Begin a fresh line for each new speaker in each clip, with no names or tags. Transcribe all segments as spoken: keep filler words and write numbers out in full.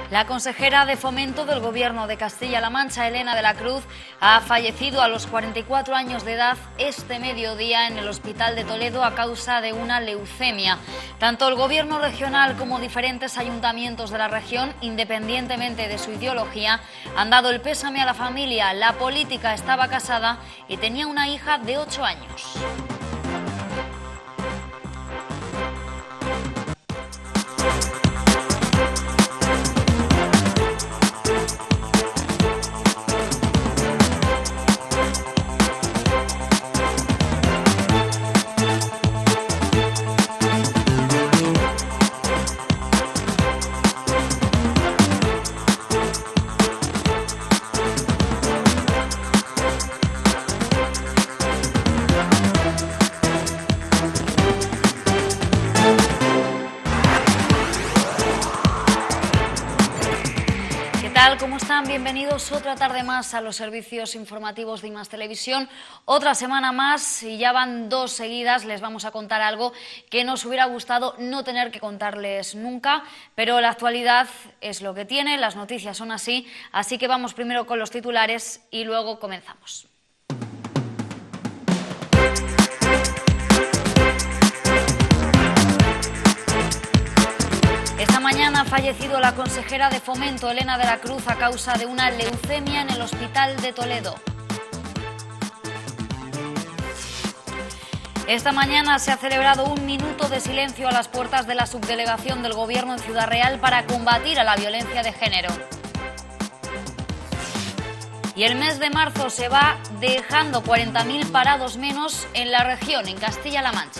La consejera de Fomento del Gobierno de Castilla-La Mancha, Elena de la Cruz, ha fallecido a los cuarenta y cuatro años de edad este mediodía en el Hospital de Toledo a causa de una leucemia. Tanto el Gobierno regional como diferentes ayuntamientos de la región, independientemente de su ideología, han dado el pésame a la familia. La política estaba casada y tenía una hija de ocho años. ¿Cómo están? Bienvenidos otra tarde más a los servicios informativos de I más Televisión. Otra semana más y ya van dos seguidas. Les vamos a contar algo que nos hubiera gustado no tener que contarles nunca, pero la actualidad es lo que tiene, las noticias son así, así que vamos primero con los titulares y luego comenzamos. Esta mañana ha fallecido la consejera de Fomento, Elena de la Cruz, a causa de una leucemia en el Hospital de Toledo. Esta mañana se ha celebrado un minuto de silencio a las puertas de la subdelegación del Gobierno en Ciudad Real para combatir a la violencia de género. Y el mes de marzo se va dejando cuarenta mil parados menos en la región, en Castilla-La Mancha.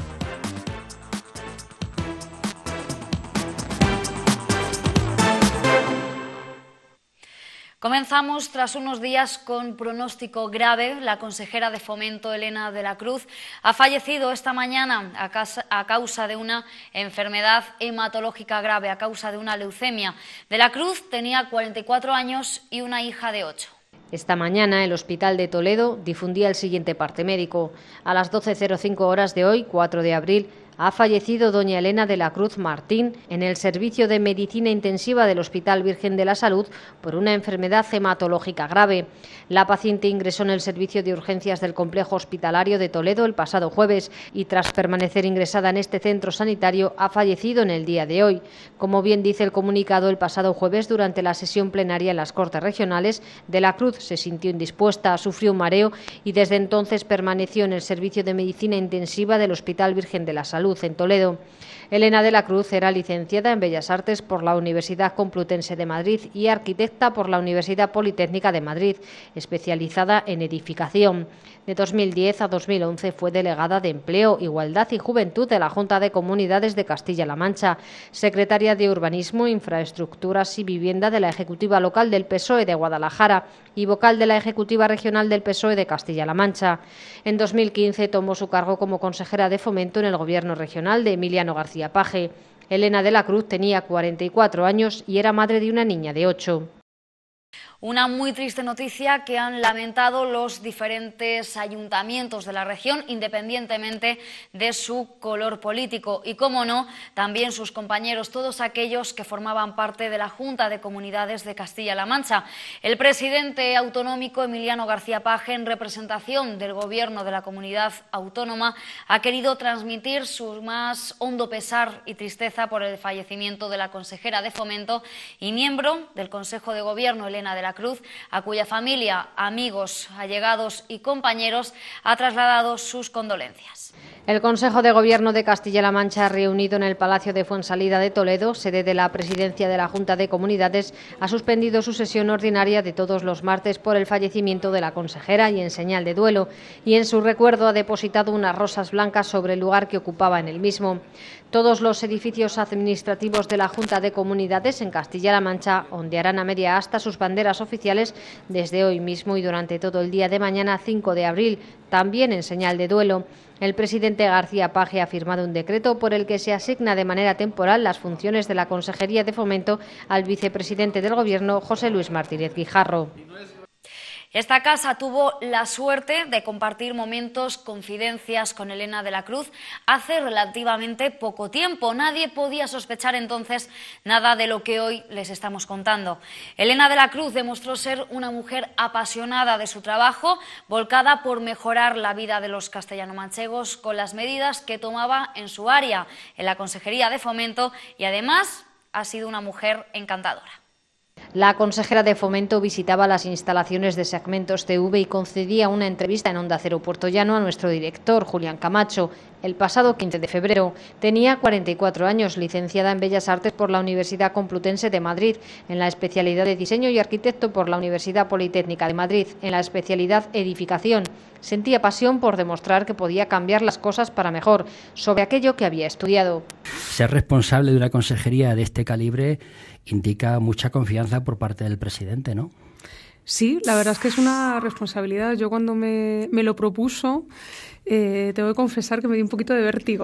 Comenzamos tras unos días con pronóstico grave. La consejera de Fomento, Elena de la Cruz, ha fallecido esta mañana a causa, a causa de una enfermedad hematológica grave, a causa de una leucemia. De la Cruz tenía cuarenta y cuatro años y una hija de ocho.
Esta mañana el Hospital de Toledo difundía el siguiente parte médico. A las doce cero cinco horas de hoy, cuatro de abril, ha fallecido doña Elena de la Cruz Martín en el servicio de medicina intensiva del Hospital Virgen de la Salud por una enfermedad hematológica grave. La paciente ingresó en el servicio de urgencias del complejo hospitalario de Toledo el pasado jueves y tras permanecer ingresada en este centro sanitario ha fallecido en el día de hoy. Como bien dice el comunicado, el pasado jueves durante la sesión plenaria en las Cortes Regionales, de la Cruz se sintió indispuesta, sufrió un mareo y desde entonces permaneció en el servicio de medicina intensiva del Hospital Virgen de la Salud en Toledo. Elena de la Cruz era licenciada en Bellas Artes por la Universidad Complutense de Madrid y arquitecta por la Universidad Politécnica de Madrid, especializada en edificación. De dos mil diez a dos mil once fue delegada de Empleo, Igualdad y Juventud de la Junta de Comunidades de Castilla-La Mancha, secretaria de Urbanismo, Infraestructuras y Vivienda de la Ejecutiva Local del P S O E de Guadalajara y vocal de la Ejecutiva Regional del P S O E de Castilla-La Mancha. En dos mil quince tomó su cargo como consejera de Fomento en el Gobierno regional de Emiliano García Paje. Elena de la Cruz tenía cuarenta y cuatro años y era madre de una niña de ocho.
Una muy triste noticia que han lamentado los diferentes ayuntamientos de la región, independientemente de su color político. Y, cómo no, también sus compañeros, todos aquellos que formaban parte de la Junta de Comunidades de Castilla-La Mancha. El presidente autonómico, Emiliano García Paje, en representación del Gobierno de la comunidad autónoma, ha querido transmitir su más hondo pesar y tristeza por el fallecimiento de la consejera de Fomento y miembro del Consejo de Gobierno, Elena de la Cruz, a cuya familia, amigos, allegados y compañeros ha trasladado sus condolencias.
El Consejo de Gobierno de Castilla-La Mancha, reunido en el Palacio de Fuensalida de Toledo, sede de la presidencia de la Junta de Comunidades, ha suspendido su sesión ordinaria de todos los martes por el fallecimiento de la consejera y en señal de duelo, y en su recuerdo ha depositado unas rosas blancas sobre el lugar que ocupaba en el mismo. Todos los edificios administrativos de la Junta de Comunidades en Castilla-La Mancha ondearán a media asta sus banderas oficiales desde hoy mismo y durante todo el día de mañana, cinco de abril, también en señal de duelo. El presidente García Paje ha firmado un decreto por el que se asigna de manera temporal las funciones de la Consejería de Fomento al vicepresidente del Gobierno, José Luis Martínez Guijarro.
Esta casa tuvo la suerte de compartir momentos, confidencias con Elena de la Cruz hace relativamente poco tiempo. Nadie podía sospechar entonces nada de lo que hoy les estamos contando. Elena de la Cruz demostró ser una mujer apasionada de su trabajo, volcada por mejorar la vida de los castellano-manchegos con las medidas que tomaba en su área, en la Consejería de Fomento, y además ha sido una mujer encantadora.
La consejera de Fomento visitaba las instalaciones de Segmentos T V y concedía una entrevista en Onda Cero Puertollano a nuestro director, Julián Camacho. El pasado quince de febrero tenía cuarenta y cuatro años, licenciada en Bellas Artes por la Universidad Complutense de Madrid, en la especialidad de Diseño, y arquitecto por la Universidad Politécnica de Madrid, en la especialidad Edificación. Sentía pasión por demostrar que podía cambiar las cosas para mejor sobre aquello que había estudiado.
Ser responsable de una consejería de este calibre indica mucha confianza por parte del presidente, ¿no?
Sí, la verdad es que es una responsabilidad. Yo cuando me, me lo propuso, eh, tengo que confesar que me dio un poquito de vértigo.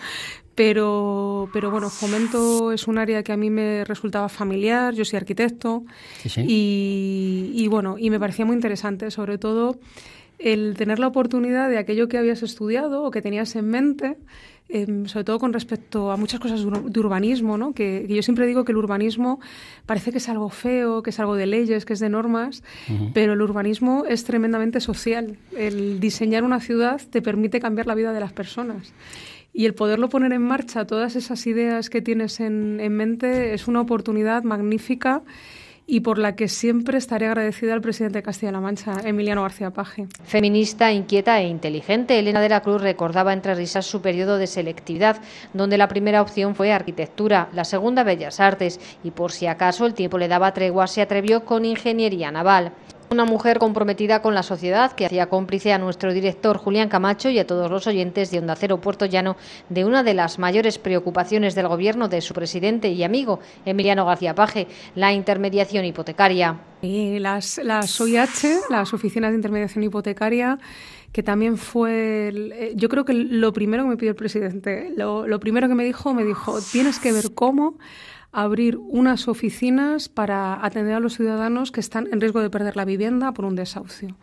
Pero, pero bueno, Fomento es un área que a mí me resultaba familiar, yo soy arquitecto, sí, sí. Y, y bueno, y me parecía muy interesante, sobre todo el tener la oportunidad de aquello que habías estudiado o que tenías en mente, eh, sobre todo con respecto a muchas cosas de urbanismo, ¿no? Que, que yo siempre digo que el urbanismo parece que es algo feo, que es algo de leyes, que es de normas, uh-huh. Pero el urbanismo es tremendamente social. El diseñar una ciudad te permite cambiar la vida de las personas. Y el poderlo poner en marcha, todas esas ideas que tienes en, en mente, es una oportunidad magnífica y por la que siempre estaré agradecida al presidente de Castilla-La Mancha, Emiliano García Paje.
Feminista, inquieta e inteligente, Elena de la Cruz recordaba entre risas su periodo de selectividad, donde la primera opción fue arquitectura, la segunda Bellas Artes, y por si acaso el tiempo le daba tregua, se atrevió con ingeniería naval. Una mujer comprometida con la sociedad que hacía cómplice a nuestro director Julián Camacho y a todos los oyentes de Onda Cero Puertollano de una de las mayores preocupaciones del gobierno de su presidente y amigo Emiliano García Paje, la intermediación hipotecaria.
Y las, las O I H, las oficinas de intermediación hipotecaria, que también fue, yo creo que lo primero que me pidió el presidente, lo, lo primero que me dijo, me dijo, tienes que ver cómo abrir unas oficinas para atender a los ciudadanos que están en riesgo de perder la vivienda por un desahucio.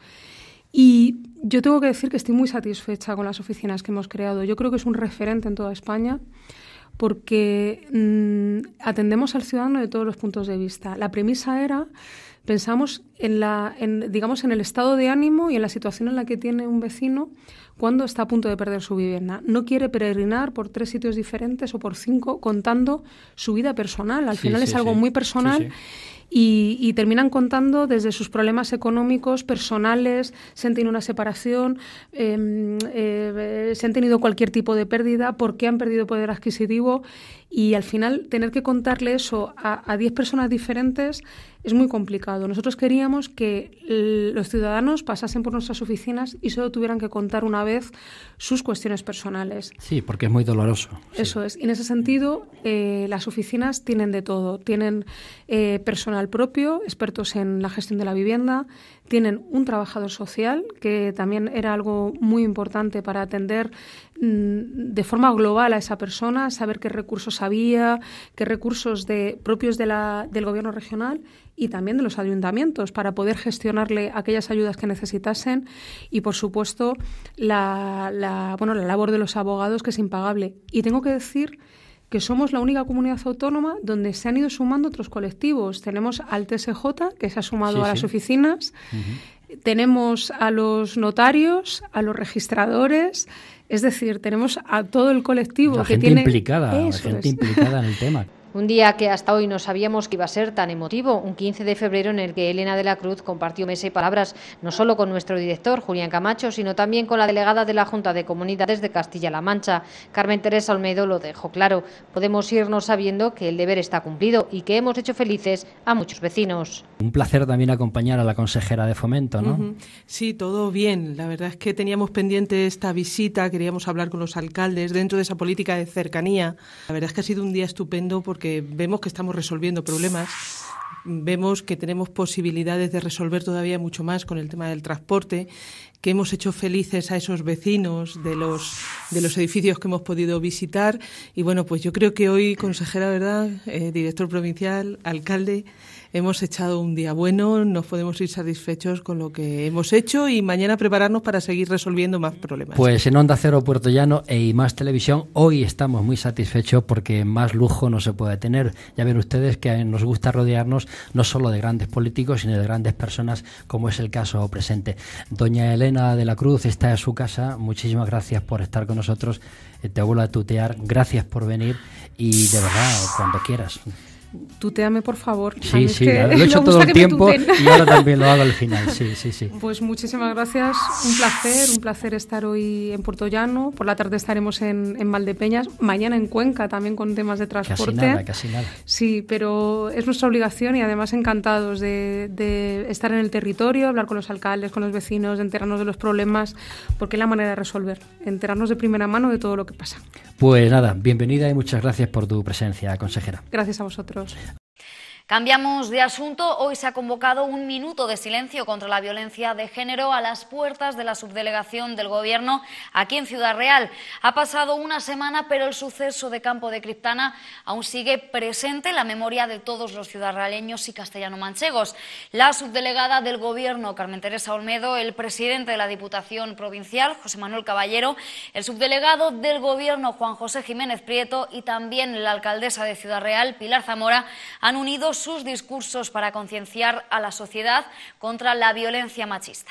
Y yo tengo que decir que estoy muy satisfecha con las oficinas que hemos creado. Yo creo que es un referente en toda España porque mmm, atendemos al ciudadano de todos los puntos de vista. La premisa era, pensamos en, la, en, digamos, en el estado de ánimo y en la situación en la que tiene un vecino cuando está a punto de perder su vivienda. No quiere peregrinar por tres sitios diferentes o por cinco contando su vida personal. Al sí, final sí, es algo sí. muy personal. Sí, sí. Y, y terminan contando desde sus problemas económicos, personales, se han tenido una separación, eh, eh, se han tenido cualquier tipo de pérdida, por qué han perdido poder adquisitivo, y al final tener que contarle eso a diez personas diferentes es muy complicado. Nosotros queríamos que el, los ciudadanos pasasen por nuestras oficinas y solo tuvieran que contar una vez sus cuestiones personales.
Sí, porque es muy doloroso.
Eso
sí.
es. Y en ese sentido, eh, las oficinas tienen de todo. Tienen eh, personal propio, expertos en la gestión de la vivienda, tienen un trabajador social, que también era algo muy importante para atender mmm, de forma global a esa persona, saber qué recursos había, qué recursos de, propios de la, del gobierno regional y también de los ayuntamientos para poder gestionarle aquellas ayudas que necesitasen y, por supuesto, la, la, bueno, la labor de los abogados, que es impagable. Y tengo que decir que somos la única comunidad autónoma donde se han ido sumando otros colectivos. Tenemos al T S J, que se ha sumado sí, a las sí. oficinas, uh-huh. Tenemos a los notarios, a los registradores, es decir, tenemos a todo el colectivo
la
que
gente
tiene...
implicada, la
Eso
gente
es.
implicada en el tema.
Un día que hasta hoy no sabíamos que iba a ser tan emotivo, un quince de febrero en el que Elena de la Cruz compartió mesa y palabras no solo con nuestro director, Julián Camacho, sino también con la delegada de la Junta de Comunidades de Castilla-La Mancha, Carmen Teresa Olmedo. Lo dejó claro. Podemos irnos sabiendo que el deber está cumplido y que hemos hecho felices a muchos vecinos.
Un placer también acompañar a la consejera de Fomento, ¿no?
Uh-huh. Sí, todo bien. La verdad es que teníamos pendiente esta visita, queríamos hablar con los alcaldes dentro de esa política de cercanía. La verdad es que ha sido un día estupendo porque vemos que estamos resolviendo problemas, vemos que tenemos posibilidades de resolver todavía mucho más con el tema del transporte, que hemos hecho felices a esos vecinos de los, de los edificios que hemos podido visitar. Y bueno, pues yo creo que hoy, consejera, ¿verdad?, eh, director provincial, alcalde, hemos echado un día bueno, nos podemos ir satisfechos con lo que hemos hecho y mañana prepararnos para seguir resolviendo más problemas.
Pues en Onda Cero Puerto Llano e Más Televisión hoy estamos muy satisfechos porque más lujo no se puede tener. Ya ven ustedes que nos gusta rodearnos no solo de grandes políticos, sino de grandes personas, como es el caso presente. Doña Elena de la Cruz está en su casa. Muchísimas gracias por estar con nosotros. Te vuelvo a tutear. Gracias por venir y de verdad, cuando quieras.
Tuteame, por favor.
Sí, sí, lo he hecho todo el tiempo y ahora también lo hago al final, sí, sí, sí.
Pues muchísimas gracias, un placer, un placer estar hoy en Puerto Llano. Por la tarde estaremos en, en Valdepeñas, mañana en Cuenca también con temas de transporte.
Casi nada, casi nada.
Sí, pero es nuestra obligación y además encantados de, de estar en el territorio, hablar con los alcaldes, con los vecinos, de enterarnos de los problemas, porque es la manera de resolver, enterarnos de primera mano de todo lo que pasa.
Pues nada, bienvenida y muchas gracias por tu presencia, consejera.
Gracias a vosotros.
Cambiamos de asunto. Hoy se ha convocado un minuto de silencio contra la violencia de género a las puertas de la subdelegación del Gobierno aquí en Ciudad Real. Ha pasado una semana, pero el suceso de Campo de Criptana aún sigue presente en la memoria de todos los ciudadraleños y castellano-manchegos. La subdelegada del Gobierno, Carmen Teresa Olmedo, el presidente de la Diputación Provincial, José Manuel Caballero, el subdelegado del Gobierno, Juan José Jiménez Prieto, y también la alcaldesa de Ciudad Real, Pilar Zamora, han unido sus discursos para concienciar a la sociedad contra la violencia machista.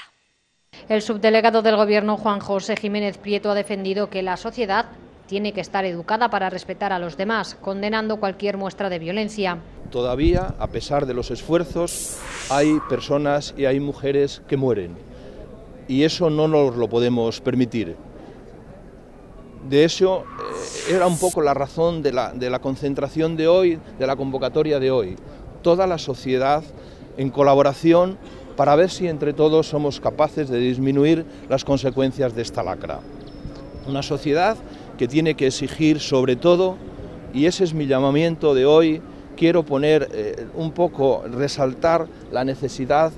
El subdelegado del Gobierno, Juan José Jiménez Prieto, ha defendido que la sociedad tiene que estar educada para respetar a los demás, condenando cualquier muestra de violencia.
Todavía, a pesar de los esfuerzos, hay personas y hay mujeres que mueren, y eso no nos lo podemos permitir. De eso eh, era un poco la razón de la, de la concentración de hoy, de la convocatoria de hoy. Toda la sociedad en colaboración para ver si entre todos somos capaces de disminuir las consecuencias de esta lacra. Una sociedad que tiene que exigir sobre todo, y ese es mi llamamiento de hoy, quiero poner eh, un poco, resaltar la necesidad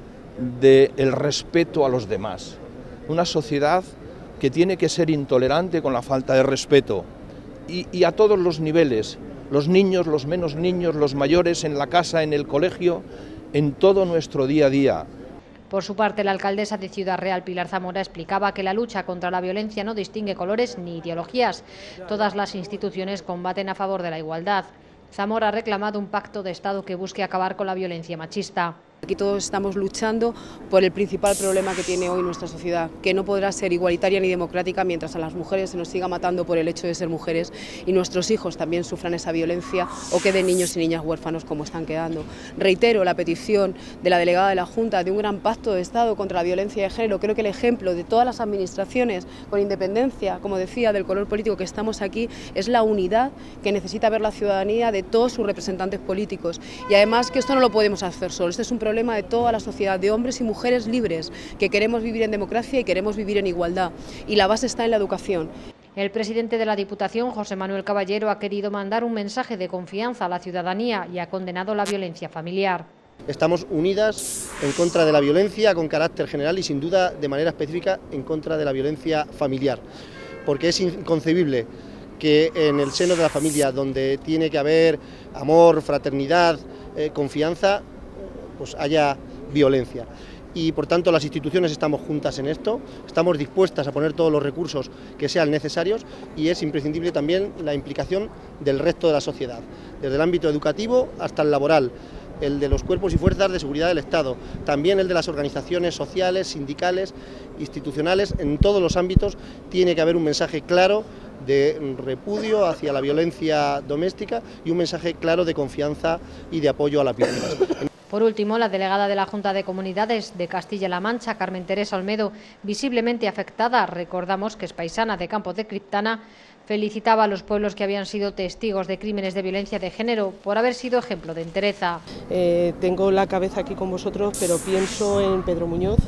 del respeto a los demás. Una sociedad que tiene que ser intolerante con la falta de respeto y, y a todos los niveles, los niños, los menos niños, los mayores, en la casa, en el colegio, en todo nuestro día a día.
Por su parte, la alcaldesa de Ciudad Real, Pilar Zamora, explicaba que la lucha contra la violencia no distingue colores ni ideologías. Todas las instituciones combaten a favor de la igualdad. Zamora ha reclamado un pacto de Estado que busque acabar con la violencia machista.
Aquí todos estamos luchando por el principal problema que tiene hoy nuestra sociedad, que no podrá ser igualitaria ni democrática mientras a las mujeres se nos siga matando por el hecho de ser mujeres y nuestros hijos también sufran esa violencia o queden niños y niñas huérfanos como están quedando. Reitero la petición de la delegada de la Junta de un gran pacto de Estado contra la violencia de género. Creo que el ejemplo de todas las administraciones, con independencia, como decía, del color político que estamos aquí, es la unidad que necesita ver la ciudadanía de todos sus representantes políticos. Y además que esto no lo podemos hacer solos, este es un problema problema de toda la sociedad, de hombres y mujeres libres, que queremos vivir en democracia y queremos vivir en igualdad. Y la base está en la educación.
El presidente de la Diputación, José Manuel Caballero, ha querido mandar un mensaje de confianza a la ciudadanía y ha condenado la violencia familiar.
Estamos unidas en contra de la violencia con carácter general y sin duda de manera específica en contra de la violencia familiar, porque es inconcebible que en el seno de la familia, donde tiene que haber amor, fraternidad, eh, confianza, pues haya violencia. Y por tanto las instituciones estamos juntas en esto, estamos dispuestas a poner todos los recursos que sean necesarios y es imprescindible también la implicación del resto de la sociedad, desde el ámbito educativo hasta el laboral, el de los cuerpos y fuerzas de seguridad del Estado, también el de las organizaciones sociales, sindicales, institucionales, en todos los ámbitos tiene que haber un mensaje claro de repudio hacia la violencia doméstica y un mensaje claro de confianza y de apoyo a las víctimas.
Por último, la delegada de la Junta de Comunidades de Castilla-La Mancha, Carmen Teresa Olmedo, visiblemente afectada, recordamos que es paisana de Campo de Criptana, felicitaba a los pueblos que habían sido testigos de crímenes de violencia de género por haber sido ejemplo de entereza.
Eh, tengo la cabeza aquí con vosotros, pero pienso en Pedro Muñoz,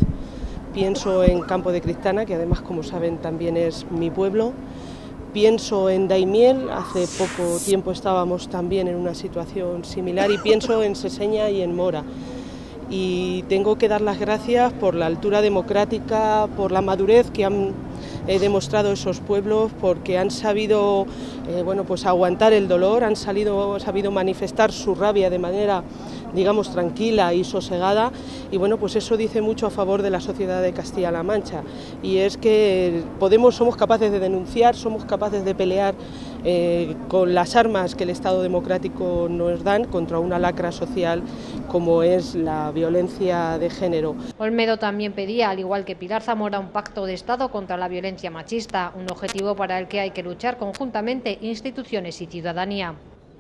pienso en Campo de Criptana, que además, como saben, también es mi pueblo. Pienso en Daimiel, hace poco tiempo estábamos también en una situación similar, y pienso en Seseña y en Mora.
y tengo que dar las gracias por la altura democrática, por la madurez que han eh, demostrado esos pueblos, porque han sabido eh, bueno, pues aguantar el dolor, han salido, sabido manifestar su rabia de manera, digamos, tranquila y sosegada, y bueno, pues eso dice mucho a favor de la sociedad de Castilla-La Mancha, y es que podemos, somos capaces de denunciar, somos capaces de pelear eh, con las armas que el Estado democrático nos dan contra una lacra social como es la violencia de género.
Olmedo también pedía, al igual que Pilar Zamora, un pacto de Estado contra la violencia machista, un objetivo para el que hay que luchar conjuntamente instituciones y ciudadanía.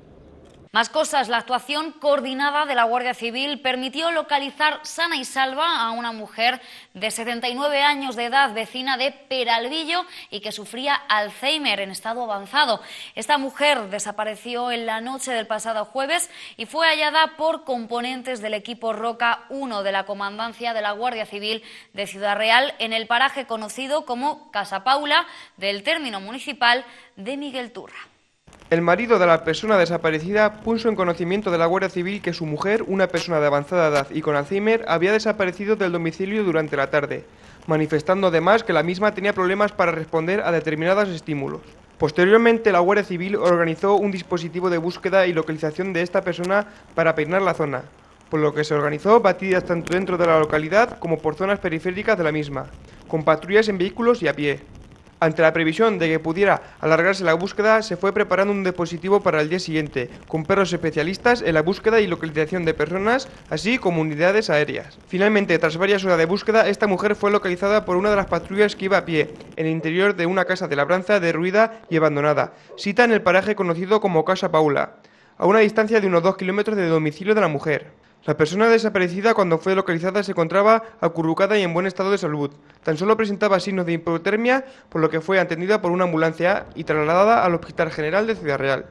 Más cosas, la actuación coordinada de la Guardia Civil permitió localizar sana y salva a una mujer de setenta y nueve años de edad, vecina de Peralvillo y que sufría Alzheimer en estado avanzado. Esta mujer desapareció en la noche del pasado jueves y fue hallada por componentes del equipo Roca uno de la Comandancia de la Guardia Civil de Ciudad Real en el paraje conocido como Casa Paula del término municipal de Miguel Turra.
El marido de la persona desaparecida puso en conocimiento de la Guardia Civil que su mujer, una persona de avanzada edad y con Alzheimer, había desaparecido del domicilio durante la tarde, manifestando además que la misma tenía problemas para responder a determinados estímulos. Posteriormente, la Guardia Civil organizó un dispositivo de búsqueda y localización de esta persona para peinar la zona, por lo que se organizó batidas tanto dentro de la localidad como por zonas periféricas de la misma, con patrullas en vehículos y a pie. Ante la previsión de que pudiera alargarse la búsqueda, se fue preparando un dispositivo para el día siguiente, con perros especialistas en la búsqueda y localización de personas, así como unidades aéreas. Finalmente, tras varias horas de búsqueda, esta mujer fue localizada por una de las patrullas que iba a pie, en el interior de una casa de labranza derruida y abandonada, sita en el paraje conocido como Casa Paula, a una distancia de unos dos kilómetros del domicilio de la mujer. La persona desaparecida, cuando fue localizada, se encontraba acurrucada y en buen estado de salud. Tan solo presentaba signos de hipotermia, por lo que fue atendida por una ambulancia y trasladada al Hospital General de Ciudad Real.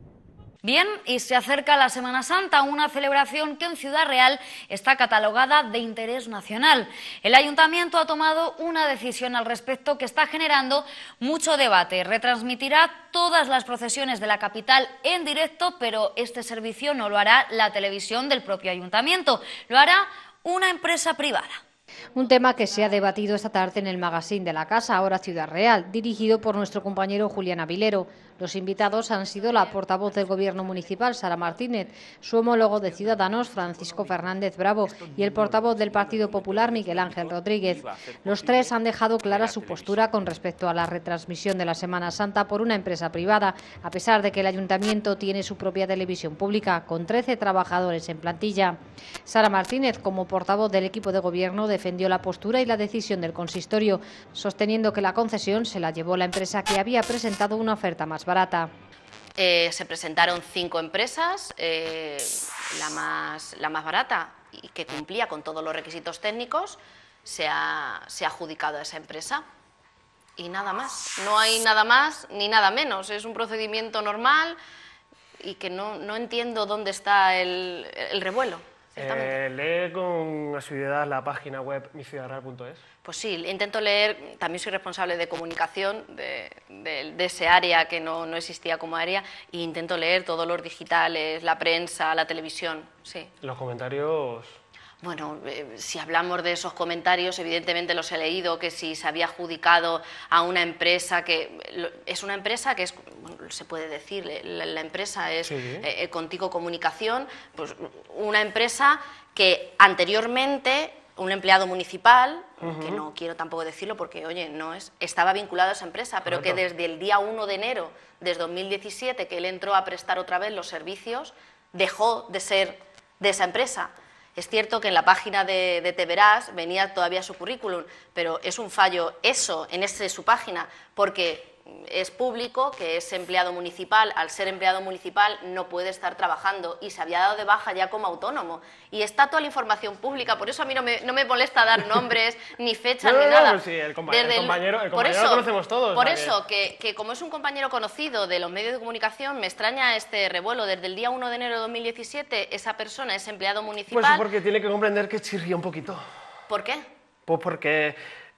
Bien, y se acerca la Semana Santa, una celebración que en Ciudad Real está catalogada de interés nacional. El Ayuntamiento ha tomado una decisión al respecto que está generando mucho debate. Retransmitirá todas las procesiones de la capital en directo, pero este servicio no lo hará la televisión del propio Ayuntamiento, lo hará una empresa privada.
Un tema que se ha debatido esta tarde en el magazine de la Casa, ahora Ciudad Real, dirigido por nuestro compañero Julián Avilero. Los invitados han sido la portavoz del Gobierno municipal, Sara Martínez, su homólogo de Ciudadanos, Francisco Fernández Bravo, y el portavoz del Partido Popular, Miguel Ángel Rodríguez. Los tres han dejado clara su postura con respecto a la retransmisión de la Semana Santa por una empresa privada, a pesar de que el Ayuntamiento tiene su propia televisión pública, con trece trabajadores en plantilla. Sara Martínez, como portavoz del equipo de Gobierno, defendió la postura y la decisión del consistorio, sosteniendo que la concesión se la llevó la empresa que había presentado una oferta más barata.
Eh, se presentaron cinco empresas, eh, la, más, la más barata y que cumplía con todos los requisitos técnicos, se ha, se ha adjudicado a esa empresa y nada más. No hay nada más ni nada menos, es un procedimiento normal y que no, no entiendo dónde está el, el revuelo.
Eh, lee con asiduidad la página web mi ciudad real punto es.
Pues sí, intento leer, también soy responsable de comunicación de, de, de ese área que no, no existía como área, e intento leer todos los digitales, la prensa, la televisión, sí.
Los comentarios...
Bueno, eh, si hablamos de esos comentarios, evidentemente los he leído, que si se había adjudicado a una empresa, que lo, es una empresa que es, bueno, se puede decir, la, la empresa es sí. eh, Contigo Comunicación, pues una empresa que anteriormente un empleado municipal, uh-huh. que no quiero tampoco decirlo porque, oye, no es, estaba vinculado a esa empresa, pero Correcto. Que desde el día uno de enero de dos mil diecisiete, que él entró a prestar otra vez los servicios, dejó de ser de esa empresa. Es cierto que en la página de, de Te Verás venía todavía su currículum, pero es un fallo eso, en ese, su página, porque es público que es empleado municipal, al ser empleado municipal no puede estar trabajando y se había dado de baja ya como autónomo. Y está toda la información pública, por eso a mí no me, no me molesta dar nombres, ni fechas,
no,
ni
no,
nada.
No, sí, el, compa el compañero, el compañero
eso,
lo conocemos todos.
Por eso, que... Que, que como es un compañero conocido de los medios de comunicación, me extraña este revuelo. Desde el día uno de enero de dos mil diecisiete, esa persona es empleado municipal.
Pues porque tiene que comprender que chirría un poquito.
¿Por qué?
Pues porque...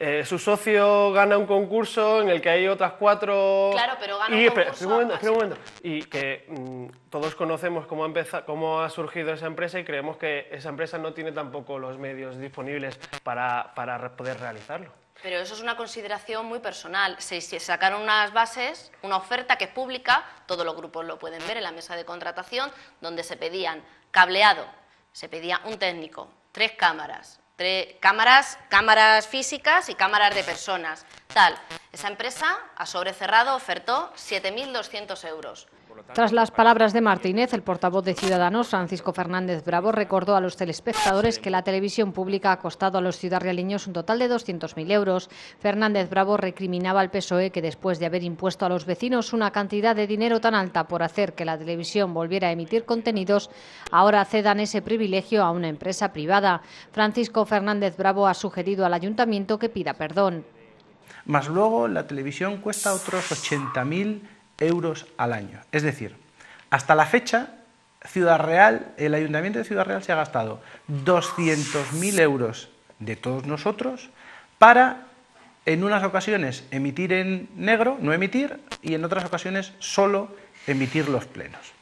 eh, su socio gana un concurso en el que hay otras cuatro...
Claro, pero gana
y,
un concurso...
Espera un momento, espera un momento. Y que mmm, todos conocemos cómo ha, empezado, cómo ha surgido esa empresa y creemos que esa empresa no tiene tampoco los medios disponibles para, para poder realizarlo.
Pero eso es una consideración muy personal. Se, se sacaron unas bases, una oferta que es pública, todos los grupos lo pueden ver en la mesa de contratación, donde se pedían cableado, se pedía un técnico, tres cámaras, tres cámaras, cámaras físicas y cámaras de personas. Tal. Esa empresa, a sobre cerrado, ofertó siete mil doscientos euros.
Tras las palabras de Martínez, el portavoz de Ciudadanos, Francisco Fernández Bravo, recordó a los telespectadores que la televisión pública ha costado a los ciudadraleños un total de doscientos mil euros. Fernández Bravo recriminaba al P S O E que después de haber impuesto a los vecinos una cantidad de dinero tan alta por hacer que la televisión volviera a emitir contenidos, ahora cedan ese privilegio a una empresa privada. Francisco Fernández Bravo ha sugerido al ayuntamiento que pida perdón.
Más luego la televisión cuesta otros ochenta mil euros al año. Es decir, hasta la fecha, Ciudad Real, el Ayuntamiento de Ciudad Real se ha gastado doscientos mil euros de todos nosotros para, en unas ocasiones, emitir en negro, no emitir, y en otras ocasiones solo emitir los plenos.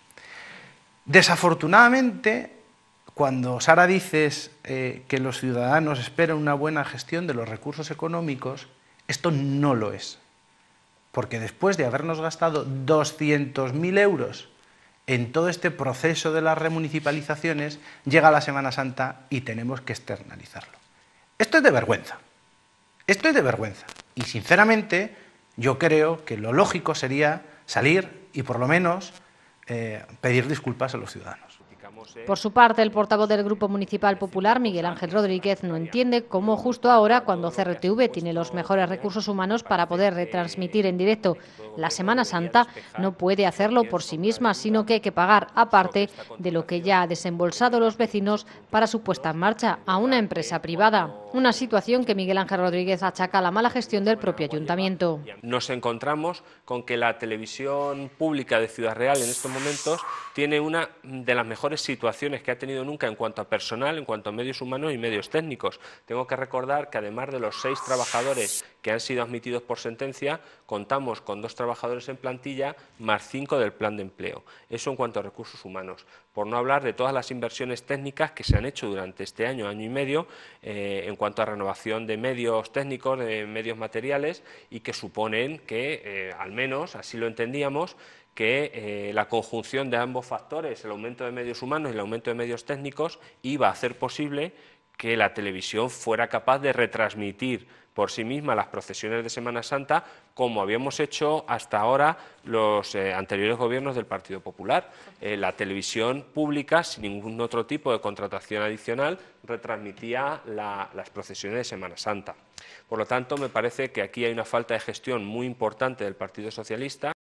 Desafortunadamente, cuando Sara dices eh, que los ciudadanos esperan una buena gestión de los recursos económicos, esto no lo es. Porque después de habernos gastado doscientos mil euros en todo este proceso de las remunicipalizaciones, llega la Semana Santa y tenemos que externalizarlo. Esto es de vergüenza. Esto es de vergüenza. Y sinceramente, yo creo que lo lógico sería salir y por lo menos eh, pedir disculpas a los ciudadanos.
Por su parte, el portavoz del Grupo Municipal Popular, Miguel Ángel Rodríguez, no entiende cómo justo ahora, cuando C R T V tiene los mejores recursos humanos para poder retransmitir en directo la Semana Santa, no puede hacerlo por sí misma, sino que hay que pagar, aparte de lo que ya ha desembolsado los vecinos para su puesta en marcha, a una empresa privada. Una situación que Miguel Ángel Rodríguez achaca a la mala gestión del propio ayuntamiento.
Nos encontramos con que la televisión pública de Ciudad Real en estos momentos tiene una de las mejores situaciones que ha tenido nunca en cuanto a personal, en cuanto a medios humanos y medios técnicos. Tengo que recordar que además de los seis trabajadores que han sido admitidos por sentencia, contamos con dos trabajadores en plantilla más cinco del plan de empleo. Eso en cuanto a recursos humanos. Por no hablar de todas las inversiones técnicas que se han hecho durante este año, año y medio, eh, en cuanto a renovación de medios técnicos, de medios materiales, y que suponen que, eh, al menos, así lo entendíamos, que eh, la conjunción de ambos factores, el aumento de medios humanos y el aumento de medios técnicos, iba a hacer posible que la televisión fuera capaz de retransmitir por sí misma las procesiones de Semana Santa, como habíamos hecho hasta ahora los eh, anteriores gobiernos del Partido Popular. Eh, la televisión pública, sin ningún otro tipo de contratación adicional, retransmitía la, las procesiones de Semana Santa. Por lo tanto, me parece que aquí hay una falta de gestión muy importante del Partido Socialista.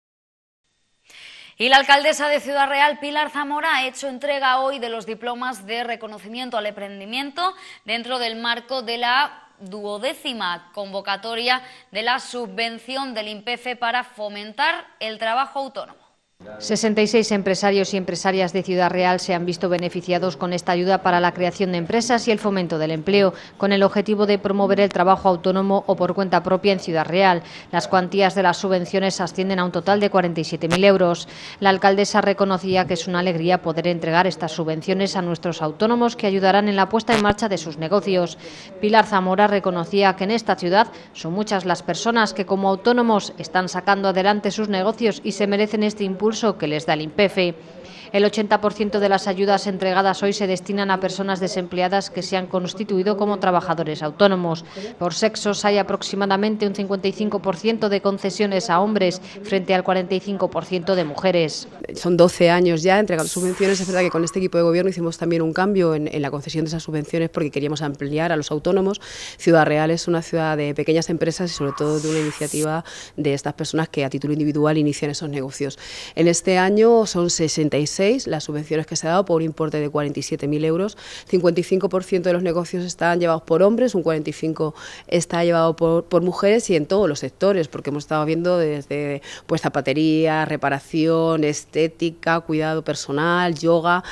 Y la alcaldesa de Ciudad Real, Pilar Zamora, ha hecho entrega hoy de los diplomas de reconocimiento al emprendimiento dentro del marco de la duodécima convocatoria de la subvención del INPEFE para fomentar el trabajo autónomo.
sesenta y seis empresarios y empresarias de Ciudad Real se han visto beneficiados con esta ayuda para la creación de empresas y el fomento del empleo, con el objetivo de promover el trabajo autónomo o por cuenta propia en Ciudad Real. Las cuantías de las subvenciones ascienden a un total de cuarenta y siete mil euros. La alcaldesa reconocía que es una alegría poder entregar estas subvenciones a nuestros autónomos que ayudarán en la puesta en marcha de sus negocios. Pilar Zamora reconocía que en esta ciudad son muchas las personas que como autónomos están sacando adelante sus negocios y se merecen este impulso que les da el INPEFE. El ochenta por ciento de las ayudas entregadas hoy se destinan a personas desempleadas que se han constituido como trabajadores autónomos. Por sexos hay aproximadamente un cincuenta y cinco por ciento de concesiones a hombres frente al cuarenta y cinco por ciento de mujeres.
Son doce años ya entregando subvenciones. Es verdad que con este equipo de gobierno hicimos también un cambio en, en la concesión de esas subvenciones porque queríamos ampliar a los autónomos. Ciudad Real es una ciudad de pequeñas empresas y sobre todo de una iniciativa de estas personas que a título individual inician esos negocios. En este año son sesenta y seis las subvenciones que se han dado por un importe de cuarenta y siete mil euros. cincuenta y cinco por ciento de los negocios están llevados por hombres, un cuarenta y cinco por ciento está llevado por, por mujeres y en todos los sectores, porque hemos estado viendo desde pues zapatería, reparación, estética, cuidado personal, yoga.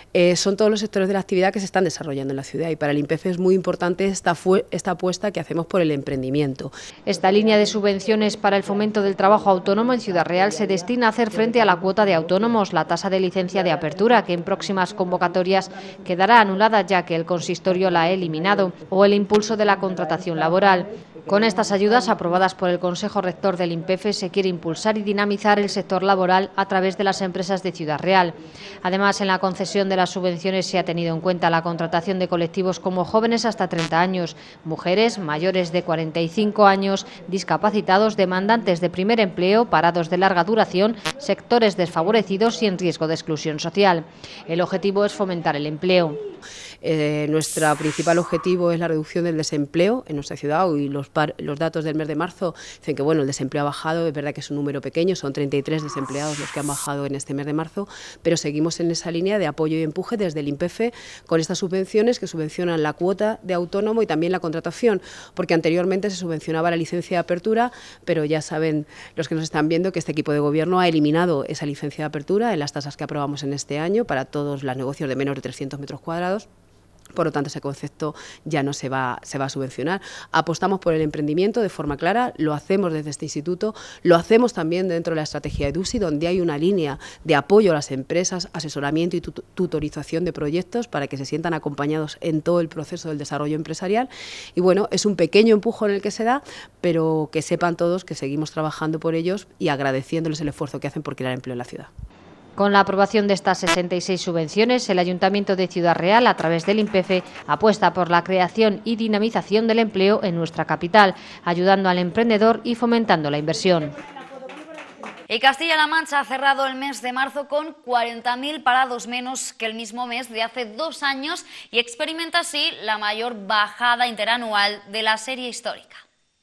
eh, son todos los sectores de la actividad que se están desarrollando en la ciudad y para el INPEF es muy importante esta, fue, esta apuesta que hacemos por el emprendimiento.
Esta línea de subvenciones para el fomento del trabajo autónomo en Ciudad Real se destina a hacer frente a la cuota de autónomos, la tasa de licencia de apertura, que en próximas convocatorias quedará anulada ya que el consistorio la ha eliminado, o el impulso de la contratación laboral. Con estas ayudas aprobadas por el Consejo Rector del INPEF se quiere impulsar y dinamizar el sector laboral a través de las empresas de Ciudad Real. Además, en la concesión de las subvenciones se ha tenido en cuenta la contratación de colectivos como jóvenes hasta treinta años, mujeres mayores de cuarenta y cinco años, discapacitados, demandantes de primer empleo, parados de larga duración, sectores desfavorecidos y en riesgo de exclusión social. El objetivo es fomentar el empleo.
Eh, nuestro principal objetivo es la reducción del desempleo en nuestra ciudad y los, par, los datos del mes de marzo dicen que bueno, el desempleo ha bajado, es verdad que es un número pequeño, son treinta y tres desempleados los que han bajado en este mes de marzo, pero seguimos en esa línea de apoyo y empuje desde el INPEF con estas subvenciones que subvencionan la cuota de autónomo y también la contratación, porque anteriormente se subvencionaba la licencia de apertura, pero ya saben los que nos están viendo que este equipo de gobierno ha eliminado esa licencia de apertura en las tasas que aprobamos en este año para todos los negocios de menos de trescientos metros cuadrados. Por lo tanto, ese concepto ya no se va, se va a subvencionar. Apostamos por el emprendimiento de forma clara, lo hacemos desde este instituto, lo hacemos también dentro de la estrategia EDUSI, donde hay una línea de apoyo a las empresas, asesoramiento y tutorización de proyectos para que se sientan acompañados en todo el proceso del desarrollo empresarial. Y bueno, es un pequeño empujón el que se da, pero que sepan todos que seguimos trabajando por ellos y agradeciéndoles el esfuerzo que hacen por crear empleo en la ciudad.
Con la aprobación de estas sesenta y seis subvenciones, el Ayuntamiento de Ciudad Real, a través del INPEF, apuesta por la creación y dinamización del empleo en nuestra capital, ayudando al emprendedor y fomentando la inversión.
Y Castilla-La Mancha ha cerrado el mes de marzo con cuarenta mil parados menos que el mismo mes de hace dos años y experimenta así la mayor bajada interanual de la serie histórica.